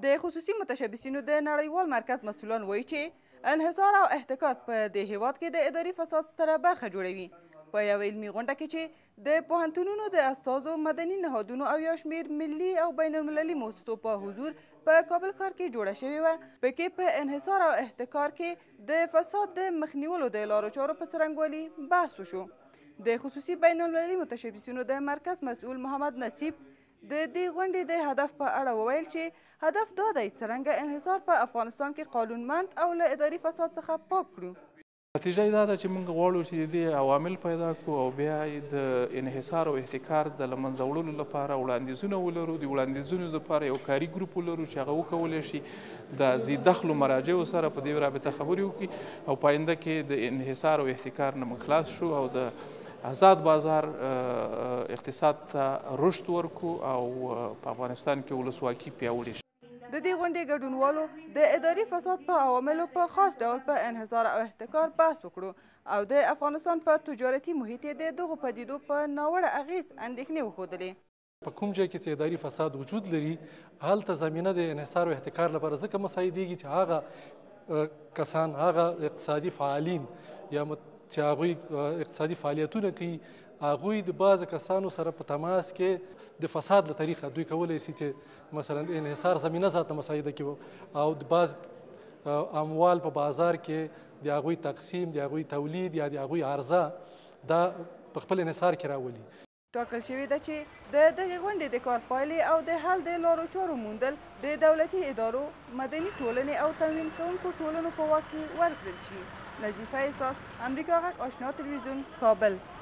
د خصوصي متشبثینو د نړیوال مرکز مسؤلان وایي چې انحصار او احتکار په دې هیواد کې د اداري فساد ستره برخه جوړوي. په یوه علمي غونډه کې چې د پوهنتونونو د استازو، مدني نهادونو او یو شمېر ملي او بین المللي مؤسسو په حضور په کابل ښار کې جوړه شوې وه، پکې په انحصار او احتکار کې د فساد د مخنیولو د لارو چارو په څرنګوالي بحث وشو. د خصوصي بین المللي متشبثینو د مرکز مسؤل محمد نصیب د دې غونډې د هدف په اړه وویل چې هدف دا دی څرنګه انحصار په افغانستان کې قانونمند او له اداري فساد څخه پاک کړو. نتیجه یې دا ده چې موږ غواړو چې د دې عوامل پیدا کړو او بیا د انحصار او احتکار د له منځه وړلو لپاره وړاندیزونه ولرو. د وړاندیزونو لپاره یو کاري ګروپ ولرو چې هغه وکولی شي د ذي دخلو مراجعو سره په دې رابطه خبرې وکړي او په آینده کې د انحصار او احتکار نه موږ خلاص شو او د آزاد بازار اقتصاد ته رشد ورکو او په افغانستان کې ولسواکي پیاوړې شي. د دې غونډې ګډونوالو د اداري فساد په عواملو په خاص ډول په انحصار او احتکار بحث وکړو او د افغانستان په تجارتي محیط د دغو پدیدو په ناوړه اغیز اندېښنې وښودلې. په کوم ځای کې چې اداري فساد وجود لري هلته زمینه د انحصار او احتکار لپاره ځکه مساعدېږي چې هغه کسان، هغه اقتصادي فعالین یا چې هغوی اقتصادي فعالیتونه کوي، هغوی د بعض کسانو سره په تماس کې د فساد له طریقه دوی کولی شي چې مثلا د انحصار زمینه ذاته مساعده کړي او د بعض اموال په بازار کې د هغوی تقسیم، د هغوی تولید یا د هغوی عرضه دا په خپل انحصار کې راولي. ټاکل شوې ده چې د دغې غونډې د کار پایلې او د حل د لارو چارو موندل د دولتي ادارو، مدني ټولنې او تمویل کوونکو ټولنو په واک کې ورکړل شي. نظیفه، احساس، امریکا غږ آشنا تلویزیون، کابل.